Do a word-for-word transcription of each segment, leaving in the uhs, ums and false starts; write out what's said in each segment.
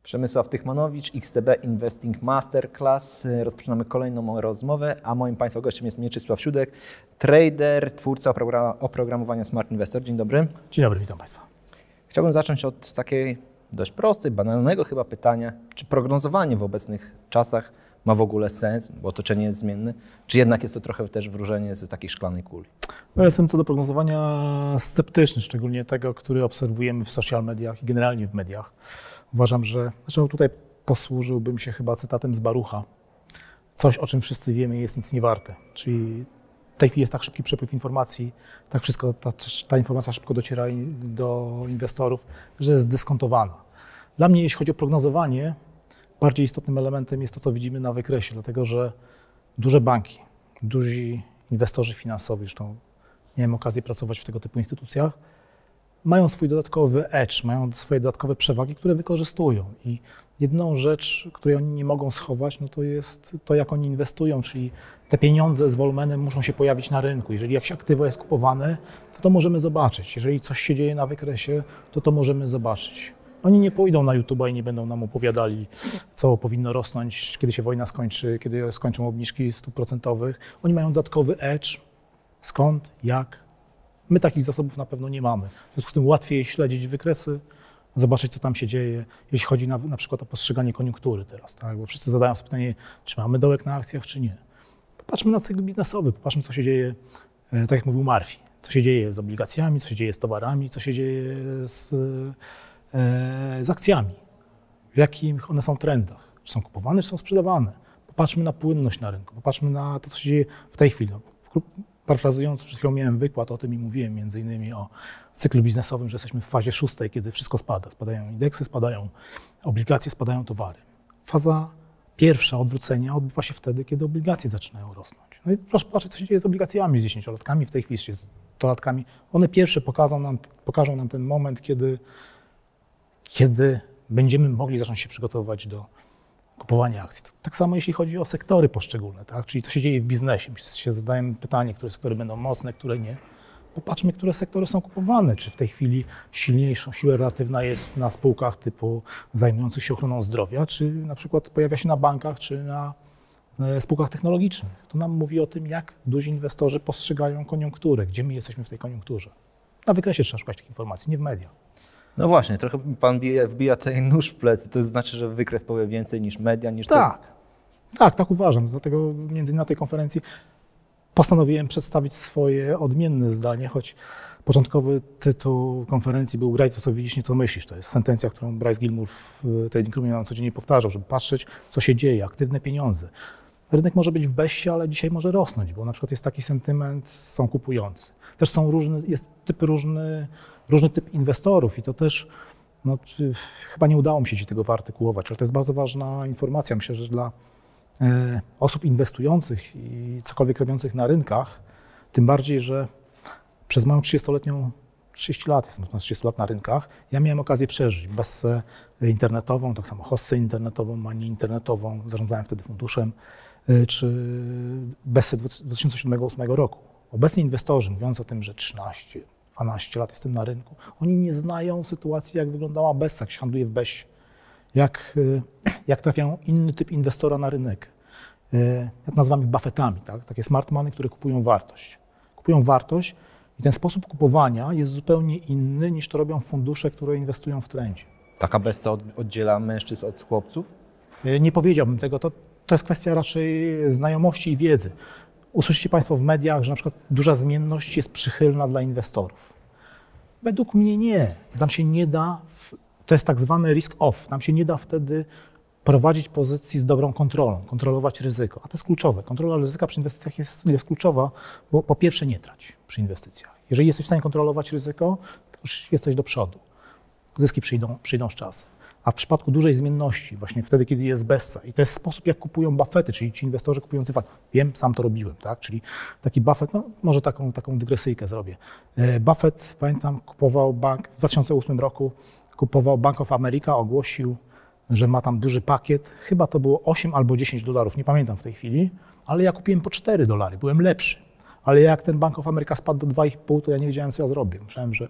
Przemysław Tychmanowicz, X T B Investing Masterclass. Rozpoczynamy kolejną rozmowę, a moim Państwa gościem jest Mieczysław Siódek, trader, twórca oprogramowania Smart Investor. Dzień dobry. Dzień dobry, witam Państwa. Chciałbym zacząć od takiej dość prostej, banalnego chyba pytania. Czy prognozowanie w obecnych czasach ma w ogóle sens, bo otoczenie jest zmienne, czy jednak jest to trochę też wróżenie z takiej szklanej kuli? Ja jestem co do prognozowania sceptyczny, szczególnie tego, który obserwujemy w social mediach i generalnie w mediach. Uważam, że zresztą tutaj posłużyłbym się chyba cytatem z Barucha. Coś, o czym wszyscy wiemy, jest nic nie warte. Czyli w tej chwili jest tak szybki przepływ informacji, tak wszystko, ta, ta informacja szybko dociera do inwestorów, że jest dyskontowana. Dla mnie, jeśli chodzi o prognozowanie, bardziej istotnym elementem jest to, co widzimy na wykresie, dlatego że duże banki, duzi inwestorzy finansowi, zresztą miałem okazję pracować w tego typu instytucjach, mają swój dodatkowy edge, mają swoje dodatkowe przewagi, które wykorzystują. I jedną rzecz, której oni nie mogą schować, no to jest to, jak oni inwestują, czyli te pieniądze z wolumenem muszą się pojawić na rynku. Jeżeli jakieś aktywo jest kupowane, to to możemy zobaczyć. Jeżeli coś się dzieje na wykresie, to to możemy zobaczyć. Oni nie pójdą na YouTube'a i nie będą nam opowiadali, co powinno rosnąć, kiedy się wojna skończy, kiedy skończą obniżki stóp procentowych. Oni mają dodatkowy edge. Skąd, jak? My takich zasobów na pewno nie mamy. W związku z tym łatwiej śledzić wykresy, zobaczyć, co tam się dzieje, jeśli chodzi na, na przykład o postrzeganie koniunktury teraz, tak? Bo wszyscy zadają sobie pytanie, czy mamy dołek na akcjach, czy nie. Popatrzmy na cykl biznesowy, popatrzmy, co się dzieje, tak jak mówił Murphy, co się dzieje z obligacjami, co się dzieje z towarami, co się dzieje z, z akcjami, w jakich one są trendach, czy są kupowane, czy są sprzedawane. Popatrzmy na płynność na rynku, popatrzmy na to, co się dzieje w tej chwili. Parafrazując, przed chwilą miałem wykład o tym i mówiłem między innymi o cyklu biznesowym, że jesteśmy w fazie szóstej, kiedy wszystko spada. Spadają indeksy, spadają obligacje, spadają towary. Faza pierwsza odwrócenia odbywa się wtedy, kiedy obligacje zaczynają rosnąć. No i proszę patrzeć, co się dzieje z obligacjami z dziesięciolatkami, w tej chwili z stolatkami. One pierwsze pokażą nam, pokażą nam ten moment, kiedy, kiedy będziemy mogli zacząć się przygotowywać do kupowanie akcji. Tak samo jeśli chodzi o sektory poszczególne, tak? Czyli co się dzieje w biznesie. My się zadajemy pytanie, które sektory będą mocne, które nie. Popatrzmy, które sektory są kupowane. Czy w tej chwili silniejszą siła relatywna jest na spółkach typu zajmujących się ochroną zdrowia, czy na przykład pojawia się na bankach, czy na spółkach technologicznych. To nam mówi o tym, jak duzi inwestorzy postrzegają koniunkturę, gdzie my jesteśmy w tej koniunkturze. Na wykresie trzeba szukać tych informacji, nie w mediach. No właśnie, trochę Pan bije, wbija tutaj nóż w plecy, to znaczy, że wykres powie więcej niż media, niż tak. to... Tak, tak uważam. Dlatego między innymi na tej konferencji postanowiłem przedstawić swoje odmienne zdanie, choć początkowy tytuł konferencji był "Graj to, co widzisz, nie to myślisz". To jest sentencja, którą Bryce Gilmour w Trading Roomie nam codziennie powtarzał, żeby patrzeć, co się dzieje, aktywne pieniądze. Rynek może być w beście, ale dzisiaj może rosnąć, bo na przykład jest taki sentyment, są kupujący. Też są różne, jest typy różny, różny typ inwestorów i to też, no, chyba nie udało mi się ci tego wyartykułować, ale to jest bardzo ważna informacja. Myślę, że dla e, osób inwestujących i cokolwiek robiących na rynkach, tym bardziej, że przez moją trzydziestoletnią, trzydzieści lat, jestem ponad trzydzieści lat na rynkach, ja miałem okazję przeżyć bessę internetową, tak samo hossę internetową, manię internetową, zarządzałem wtedy funduszem, czy bessę dwa tysiące siódmego do dwa tysiące ósmego roku. Obecni inwestorzy, mówiąc o tym, że trzynaście, dwanaście lat jestem na rynku, oni nie znają sytuacji, jak wyglądała bessa, jak się handluje w bessie, jak, jak trafiają inny typ inwestora na rynek. Jak nazywamy ich Buffettami, tak? Takie smart money, które kupują wartość. Kupują wartość i ten sposób kupowania jest zupełnie inny, niż to robią fundusze, które inwestują w trendzie. Taka bessa oddziela mężczyzn od chłopców? Nie powiedziałbym tego, to, to jest kwestia raczej znajomości i wiedzy. Usłyszycie Państwo w mediach, że na przykład duża zmienność jest przychylna dla inwestorów. Według mnie nie. Tam się nie da, to jest tak zwany risk off, tam się nie da wtedy prowadzić pozycji z dobrą kontrolą, kontrolować ryzyko. A to jest kluczowe. Kontrola ryzyka przy inwestycjach jest, jest kluczowa, bo po pierwsze nie trać przy inwestycjach. Jeżeli jesteś w stanie kontrolować ryzyko, to już jesteś do przodu. Zyski przyjdą, przyjdą z czasem. A w przypadku dużej zmienności, właśnie wtedy, kiedy jest bessa, i to jest sposób, jak kupują Buffetty, czyli ci inwestorzy kupujący fakt. Wiem, sam to robiłem, tak? Czyli taki Buffett, no może taką, taką dygresyjkę zrobię. Buffett, pamiętam, kupował bank, w dwa tysiące ósmym roku kupował Bank of America, ogłosił, że ma tam duży pakiet, chyba to było osiem albo dziesięć dolarów, nie pamiętam w tej chwili, ale ja kupiłem po cztery dolary, byłem lepszy. Ale jak ten Bank of America spadł do dwa i pół, to ja nie wiedziałem, co ja zrobię. Myślałem, że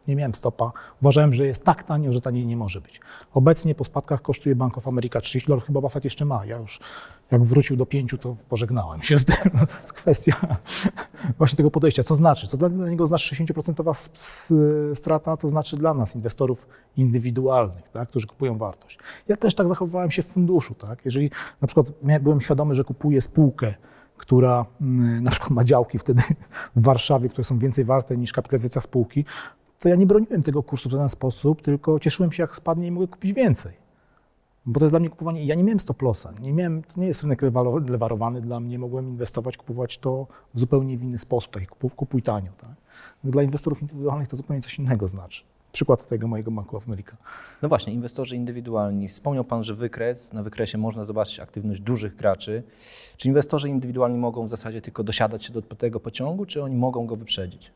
Nie miałem stopa. Uważałem, że jest tak tanio, że taniej nie może być. Obecnie po spadkach kosztuje Bank of America trzydzieści dolarów, chyba Buffett jeszcze ma. Ja już jak wrócił do pięciu, to pożegnałem się z tym. To jest kwestia właśnie tego podejścia. Co znaczy? Co dla niego znaczy sześćdziesiąt procent strata, to znaczy dla nas, inwestorów indywidualnych, tak, którzy kupują wartość. Ja też tak zachowywałem się w funduszu. Tak? Jeżeli na przykład byłem świadomy, że kupuję spółkę, która na przykład ma działki wtedy w Warszawie, które są więcej warte niż kapitalizacja spółki, to ja nie broniłem tego kursu w żaden sposób, tylko cieszyłem się, jak spadnie i mogę kupić więcej. Bo to jest dla mnie kupowanie. Ja nie miałem stop lossa. Nie miałem, to nie jest rynek lewarowany dla mnie. Mogłem inwestować, kupować to w zupełnie inny sposób, taki kupuj, kupuj tanio. Tak? Dla inwestorów indywidualnych to zupełnie coś innego znaczy. Przykład tego mojego Banku of America. No właśnie, inwestorzy indywidualni. Wspomniał Pan, że wykres, na wykresie można zobaczyć aktywność dużych graczy. Czy inwestorzy indywidualni mogą w zasadzie tylko dosiadać się do tego pociągu, czy oni mogą go wyprzedzić?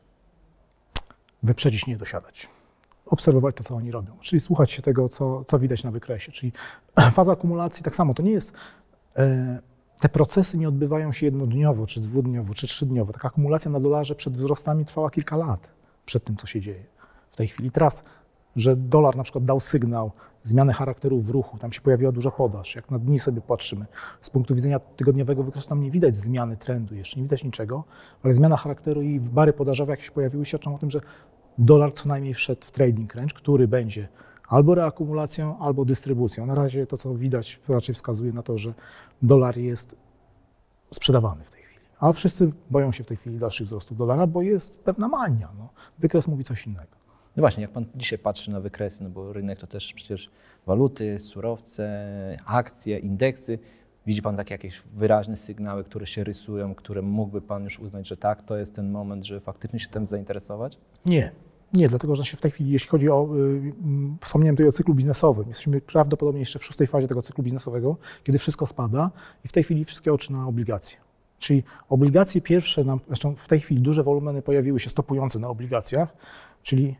Wyprzedzić, nie dosiadać. Obserwować to, co oni robią, czyli słuchać się tego, co, co widać na wykresie. Czyli faza akumulacji tak samo, to nie jest, e, te procesy nie odbywają się jednodniowo, czy dwudniowo, czy trzydniowo. Taka akumulacja na dolarze przed wzrostami trwała kilka lat, przed tym, co się dzieje w tej chwili. Teraz, że dolar na przykład dał sygnał zmiany charakteru w ruchu, tam się pojawiła duża podaż, jak na dni sobie patrzymy, z punktu widzenia tygodniowego wykresu tam nie widać zmiany trendu, jeszcze nie widać niczego, ale zmiana charakteru i bary podażowe, jak się pojawiły, świadczą o tym, że dolar co najmniej wszedł w trading range, który będzie albo reakumulacją, albo dystrybucją. Na razie to, co widać, raczej wskazuje na to, że dolar jest sprzedawany w tej chwili. A wszyscy boją się w tej chwili dalszych wzrostów dolara, bo jest pewna mania. No. Wykres mówi coś innego. No właśnie, jak Pan dzisiaj patrzy na wykresy, no bo rynek to też przecież waluty, surowce, akcje, indeksy. Widzi Pan takie jakieś wyraźne sygnały, które się rysują, które mógłby Pan już uznać, że tak, to jest ten moment, żeby faktycznie się tym zainteresować? Nie, nie, dlatego że się w tej chwili, jeśli chodzi o, yy, wspomniałem tutaj o cyklu biznesowym, jesteśmy prawdopodobnie jeszcze w szóstej fazie tego cyklu biznesowego, kiedy wszystko spada i w tej chwili wszystkie oczy na obligacje. Czyli obligacje pierwsze, nam, zresztą w tej chwili duże wolumeny pojawiły się stopujące na obligacjach, czyli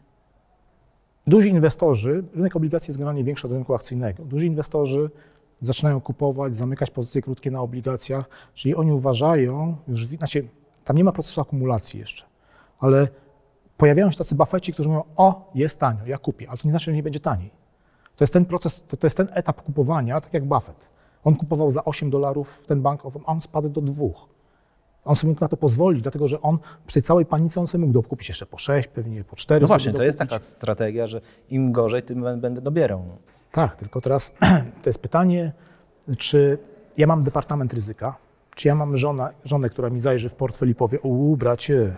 duzi inwestorzy, rynek obligacji jest generalnie większy od rynku akcyjnego, duzi inwestorzy zaczynają kupować, zamykać pozycje krótkie na obligacjach, czyli oni uważają, już, znaczy tam nie ma procesu akumulacji jeszcze, ale pojawiają się tacy Buffetti, którzy mówią, o, jest tanio, ja kupię, ale to nie znaczy, że nie będzie taniej. To jest ten proces, to, to jest ten etap kupowania, tak jak Buffett. On kupował za osiem dolarów ten bank, a on spadł do dwóch. On sobie mógł na to pozwolić, dlatego że on przy tej całej panice on sobie mógł dokupić jeszcze po sześć, pewnie po cztery. No właśnie, to jest taka strategia, że im gorzej, tym będę dobierał. No. Tak, tylko teraz to jest pytanie, czy ja mam departament ryzyka, czy ja mam żonę, żonę która mi zajrzy w portfel i powie, uuu, bracie,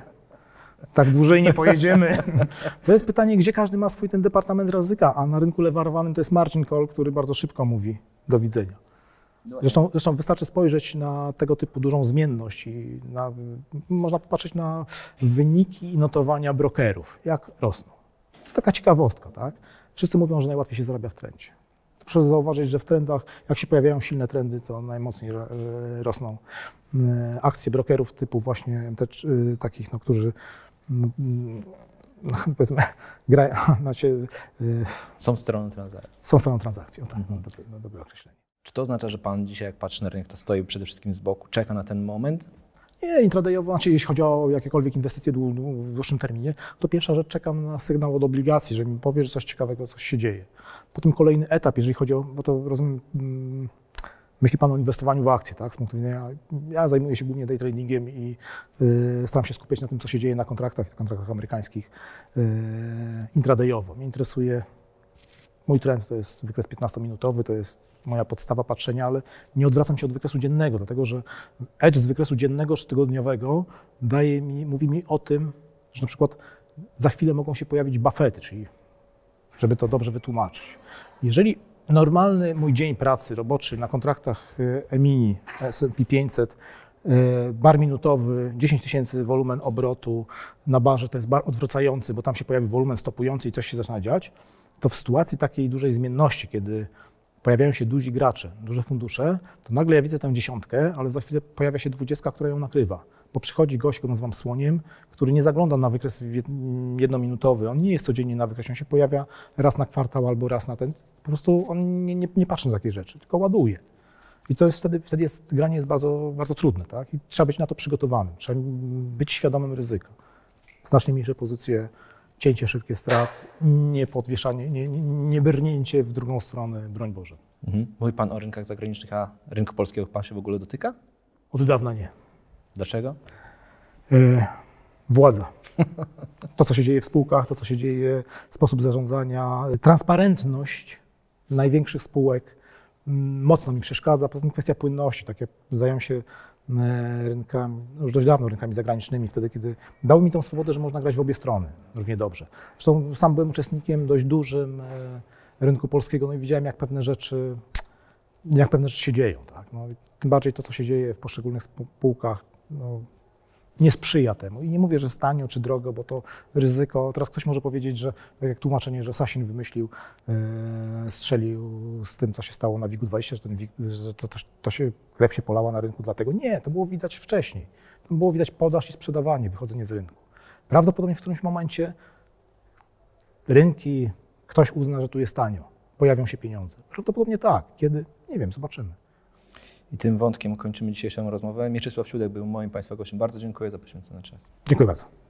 tak dłużej nie pojedziemy. To jest pytanie, gdzie każdy ma swój ten departament ryzyka, a na rynku lewarowanym to jest margin call, który bardzo szybko mówi do widzenia. Zresztą, zresztą wystarczy spojrzeć na tego typu dużą zmienność i na, można popatrzeć na wyniki i notowania brokerów, jak rosną. To taka ciekawostka, tak? Wszyscy mówią, że najłatwiej się zarabia w trendzie. Proszę zauważyć, że w trendach, jak się pojawiają silne trendy, to najmocniej rosną akcje brokerów typu właśnie te, takich, no, którzy no, powiedzmy, grają, znaczy, są stroną transakcji. Są stroną transakcji, o tak, mhm. dobre, no, dobre określenie. Czy to oznacza, że Pan dzisiaj, jak patrzy na rynek, to stoi przede wszystkim z boku, czeka na ten moment? Nie, intradayowo, znaczy jeśli chodzi o jakiekolwiek inwestycje w dłuższym terminie, to pierwsza rzecz, czekam na sygnał od obligacji, że mi powie, że coś ciekawego, coś się dzieje. Potem kolejny etap, jeżeli chodzi o, bo to rozumiem, hmm, myśli Pan o inwestowaniu w akcje, tak? Z punktu widzenia, ja zajmuję się głównie day tradingiem i y, staram się skupiać na tym, co się dzieje na kontraktach, kontraktach amerykańskich y, intradayowo. Mnie interesuje, mój trend to jest wykres piętnastominutowy, to jest moja podstawa patrzenia, ale nie odwracam się od wykresu dziennego, dlatego że edge z wykresu dziennego czy tygodniowego daje mi, mówi mi o tym, że na przykład za chwilę mogą się pojawić Buffety, czyli żeby to dobrze wytłumaczyć. Jeżeli normalny mój dzień pracy roboczy na kontraktach E-mini, S and P pięćset, bar minutowy, dziesięć tysięcy wolumen obrotu, na barze to jest bar odwracający, bo tam się pojawi wolumen stopujący i coś się zaczyna dziać, to w sytuacji takiej dużej zmienności, kiedy pojawiają się duzi gracze, duże fundusze, to nagle ja widzę tę dziesiątkę, ale za chwilę pojawia się dwudziestka, która ją nakrywa. Bo przychodzi gość, go nazywam słoniem, który nie zagląda na wykres jednominutowy. On nie jest codziennie na wykresie, on się pojawia raz na kwartał albo raz na ten. Po prostu on nie, nie, nie patrzy na takie rzeczy, tylko ładuje. I to jest wtedy, wtedy jest, granie jest bardzo, bardzo trudne, tak? I trzeba być na to przygotowanym, trzeba być świadomym ryzyka. Znacznie mniejsze pozycje cięcie szybkie strat, nie podwieszanie, nie, nie, nie brnięcie w drugą stronę, broń Boże. Mhm. Mówi Pan o rynkach zagranicznych, a rynku polskiego Pan się w ogóle dotyka? Od dawna nie. Dlaczego? E, władza. To, co się dzieje w spółkach, to, co się dzieje, sposób zarządzania, transparentność największych spółek m, mocno mi przeszkadza. Poza tym kwestia płynności, takie zająłem się e, rynkami, już dość dawno rynkami zagranicznymi, wtedy, kiedy dało mi tą swobodę, że można grać w obie strony równie dobrze. Zresztą sam byłem uczestnikiem dość dużym e, rynku polskiego, no i widziałem, jak pewne rzeczy, jak pewne rzeczy się dzieją. Tak? No, tym bardziej to, co się dzieje w poszczególnych spółkach, no, nie sprzyja temu. I nie mówię, że jest tanio czy drogo, bo to ryzyko. Teraz ktoś może powiedzieć, że tak jak tłumaczenie, że Sasin wymyślił, e, strzelił z tym, co się stało na WIG-u dwadzieścia, że, ten WIG, że to, to, to się, krew się polała na rynku dlatego. Nie, to było widać wcześniej. To było widać podaż i sprzedawanie, wychodzenie z rynku. Prawdopodobnie w którymś momencie rynki, ktoś uzna, że tu jest tanio, pojawią się pieniądze. Prawdopodobnie tak. Kiedy? Nie wiem, zobaczymy. I tym wątkiem kończymy dzisiejszą rozmowę. Mieczysław Siódek był moim Państwa gościem. Bardzo dziękuję za poświęcony czas. Dziękuję bardzo.